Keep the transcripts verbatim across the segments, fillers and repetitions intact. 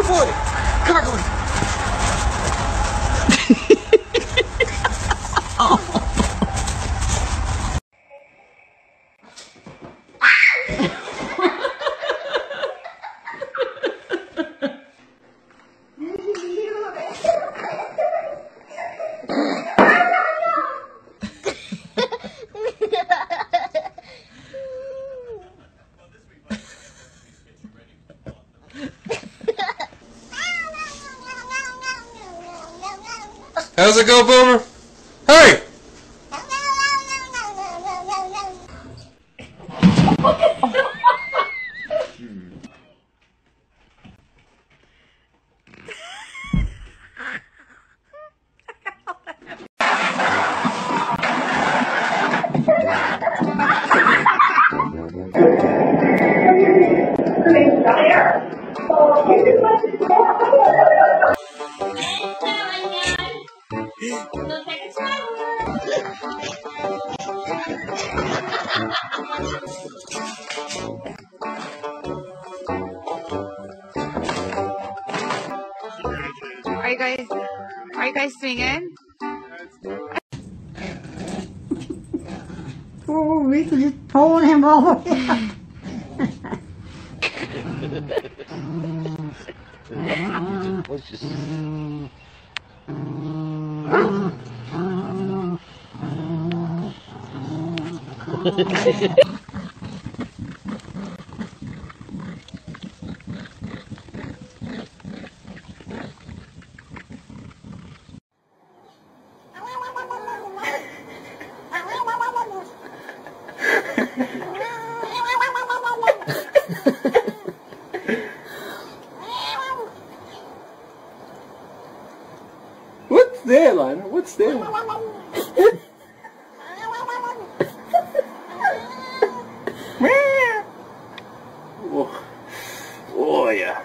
for it. Gargling. Oh. How's it go, Boomer? Hey! Are you guys, are you guys singing? Oh, Rita's just pulling him over. What's there, Lionel? What's there? Oh, oh yeah.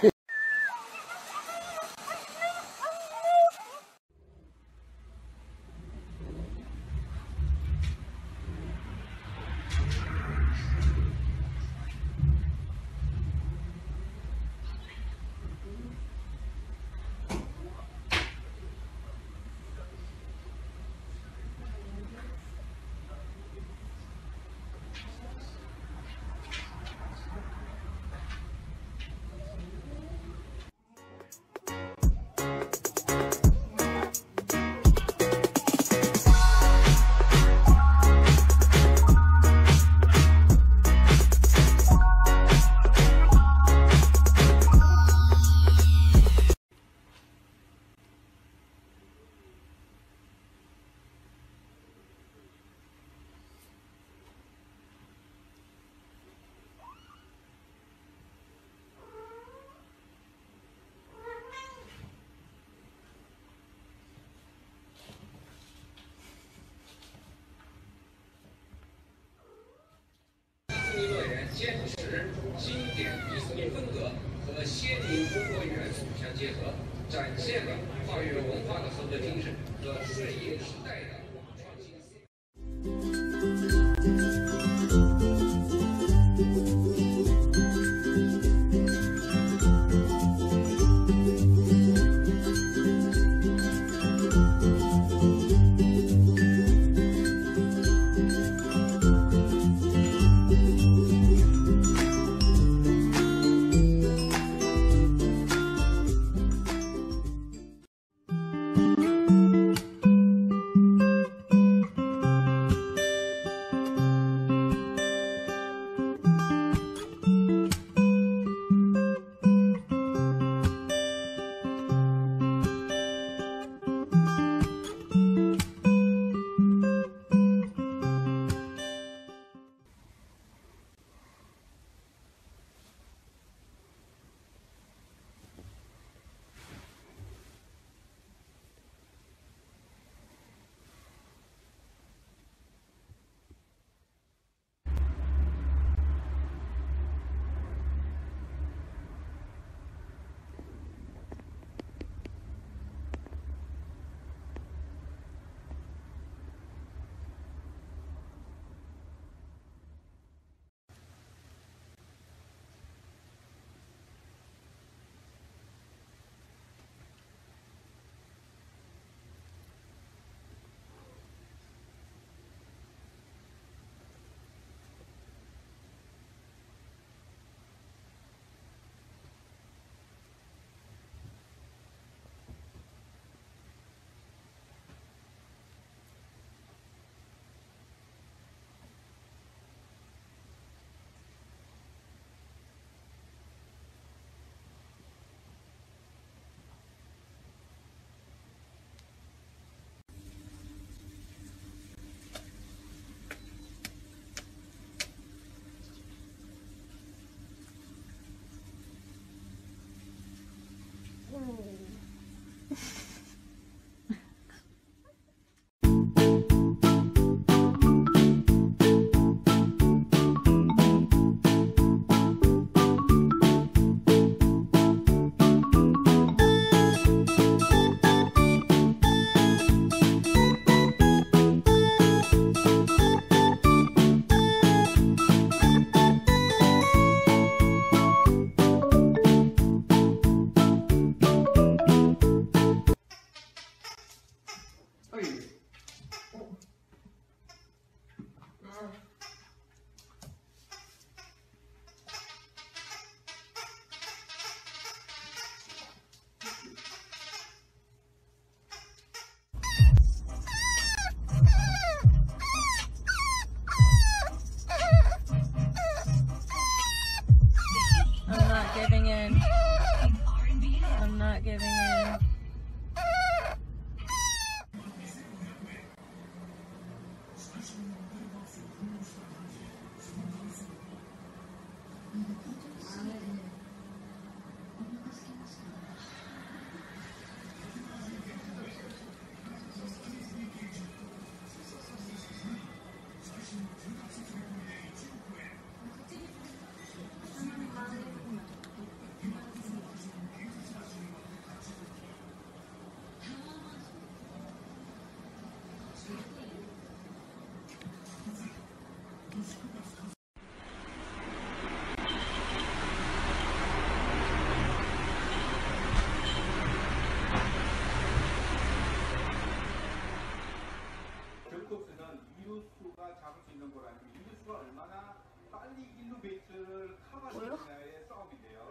现实、经典艺术风格和先民中国元素相结合，展现了跨越文化的合作精神和顺应时代的创新思维。 I'm not giving in. I'm not giving in. 전국수는 이루수가 잡을 수 있는 거라는 이루수가 얼마나 빨리 일루 베이스를 커버하느냐의 싸움인데요.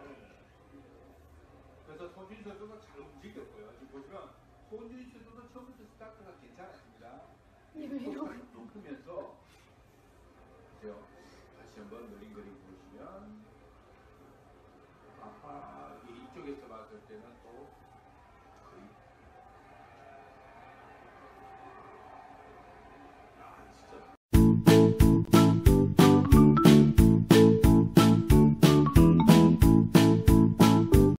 그래서 손준희 선수가 잘 움직였고요. 지금 보시면 손준희 선수는 처음부터 스타트가 괜찮았습니다. 속도를 높으면서 다시 한번 느린 그림 보시면 아빠 이쪽에서 봤을 때는 또